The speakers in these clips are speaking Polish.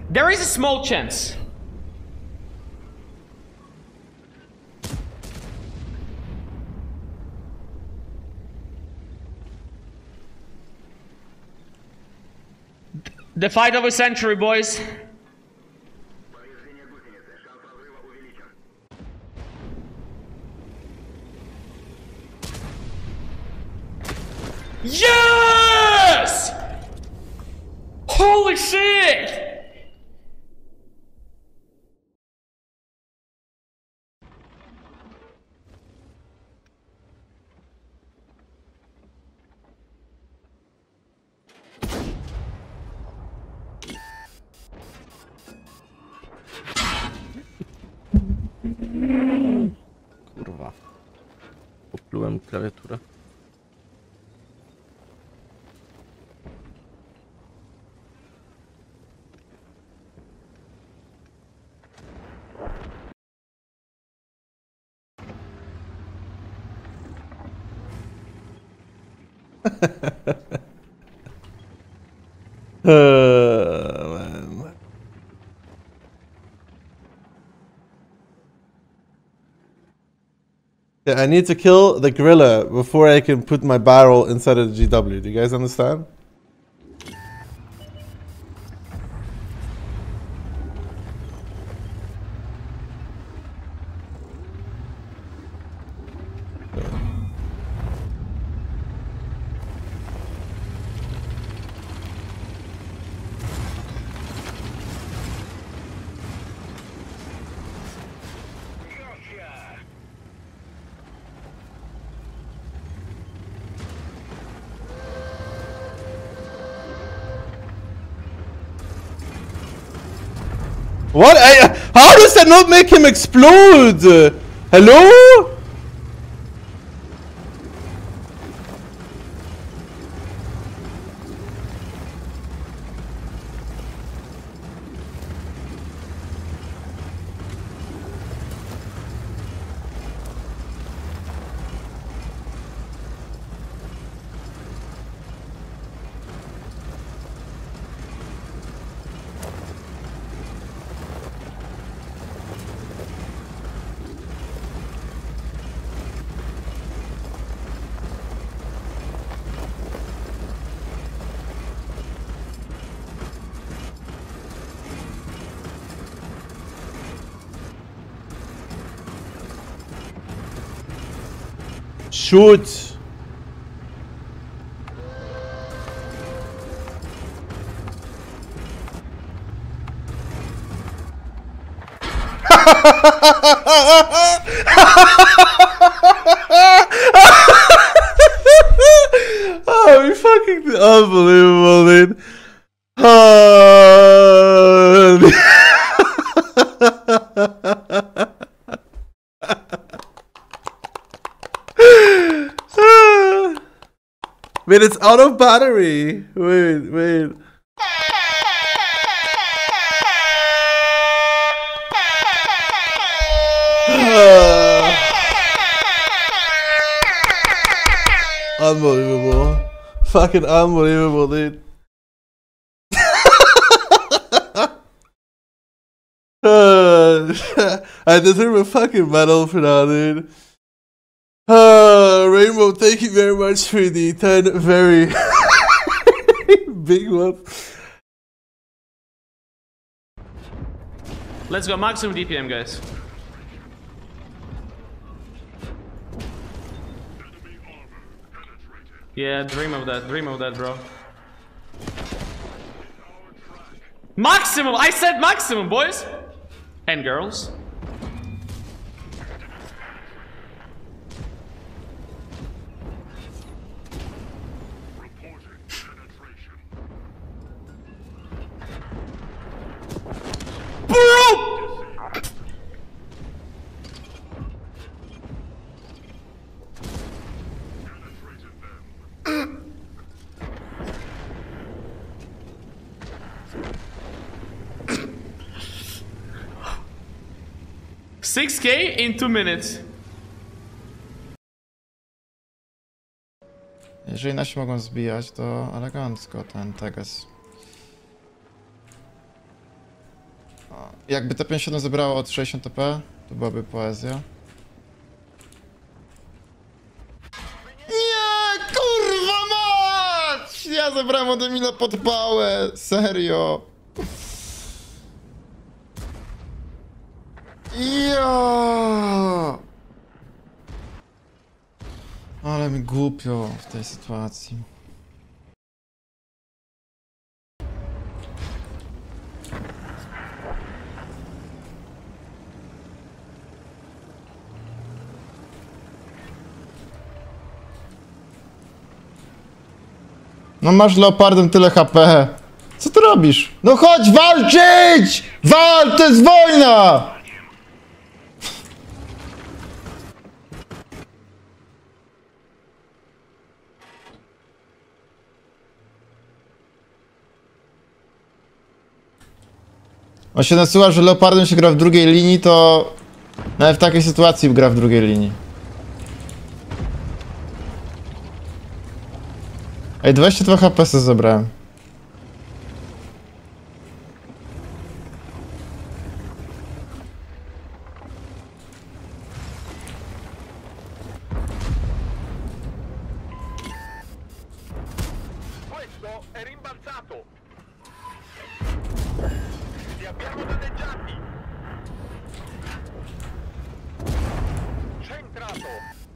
There is a small chance. The fight of a century, boys. Yes! Holy shit! Kurwa. Poplułem klawiaturę. Man. Yeah, I need to kill the gorilla before I can put my barrel inside of the GW. Do you guys understand? What? How does that not make him explode? Hello? Shoot! Oh, we fucking unbelievable, dude. Wait, it's out of battery. Wait. Unbelievable. Fucking unbelievable, dude. I deserve a fucking medal for that, dude. Rainbow, thank you very much for the 10 very big ones. Let's go, maximum DPM, guys. Yeah, dream of that, bro. Maximum! I said maximum, boys! And girls. Bro! 6K in 2 minutes. Jeżeli nasi mogą zbijać, to elegancko ten Teges. Jakby te 57 zebrało od 60 TP, to byłaby poezja. Nie, kurwa mać! Ja zebrałem od Emila podpałę, serio. Ja. Ale mi głupio w tej sytuacji. No masz leopardem tyle HP. Co ty robisz? No chodź walczyć! Wal, to jest wojna! On się nasyła, że leopardem się gra w drugiej linii, to nawet w takiej sytuacji gra w drugiej linii. Ej, 22 HP sobie zebrałem. Questo è rimbalzato. Li abbiamo danneggiati. Centrato.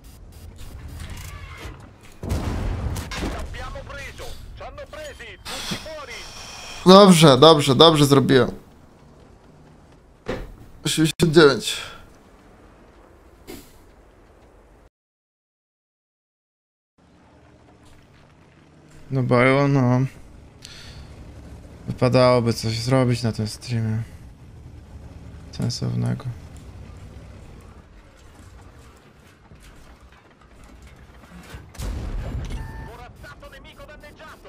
Li abbiamo preso. Ci hanno presi. Tutti fuori. Dobrze, dobrze, dobrze zrobiłem. 89. No było, no. Wypadałoby coś zrobić na tym streamie. Sensownego. Corazzato nemico danneggiato.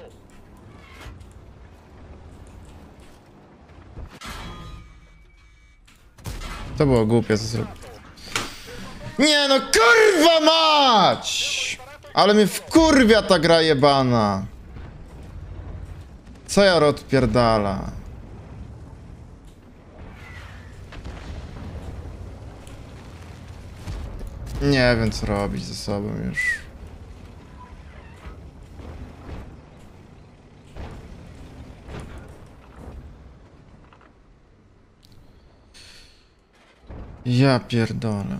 To było głupie, co zrobić. Nie no, kurwa mać! Ale mnie wkurwia ta gra jebana. Co ja odpierdala? Nie wiem co robić ze sobą już. Ja pierdolę.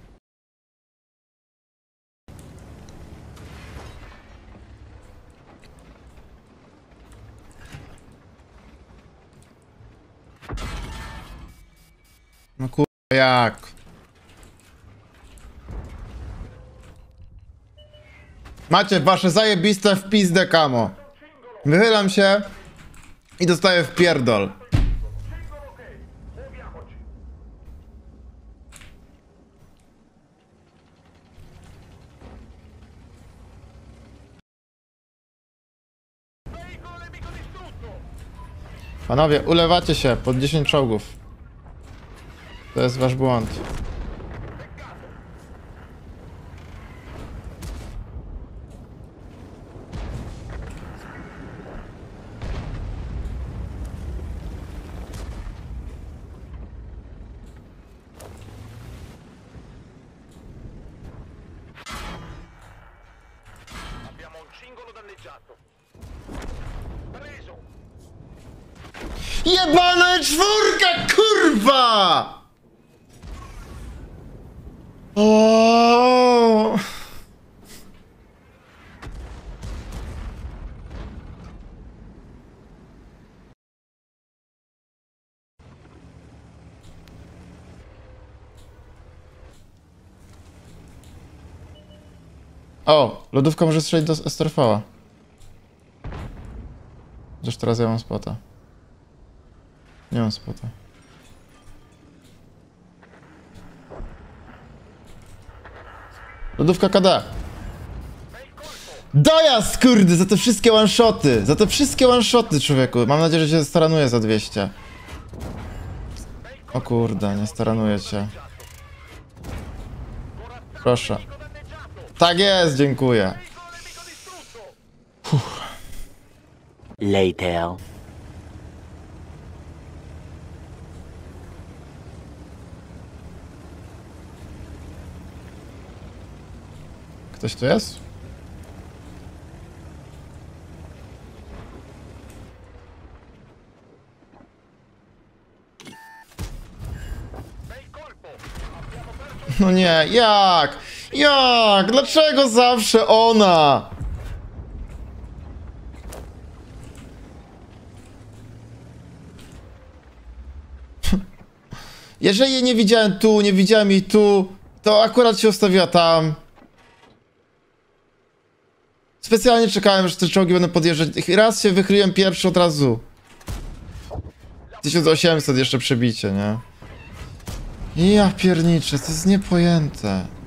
No kurwa jak? Macie wasze zajebiste w pizdę kamo. Wychylam się i dostaję w pierdol. Panowie, ulewacie się pod 10 czołgów. To jest wasz błąd. Abbiamo un cingolo danneggiato. Preso. Jebana czwórka, kurwa! O! O, lodówka może strzelić do Esterfała. Chociaż teraz ja mam spota. Nie mam spota. Lodówka KD. Dojazd, kurde, za te wszystkie one-shoty. Za te wszystkie one-shoty, człowieku. Mam nadzieję, że się staranuje za 200. O kurde, nie staranuję cię. Proszę. Tak jest, dziękuję. Later. Ktoś tu jest? No nie, jak? Jak? Dlaczego zawsze ona? Jeżeli jej nie widziałem tu, nie widziałem jej tu, to akurat się ustawiła tam. Specjalnie czekałem, że te czołgi będą podjeżdżać. Raz się wychyliłem pierwszy od razu. 1800 jeszcze przebicie, nie? Ja pierniczę, to jest niepojęte.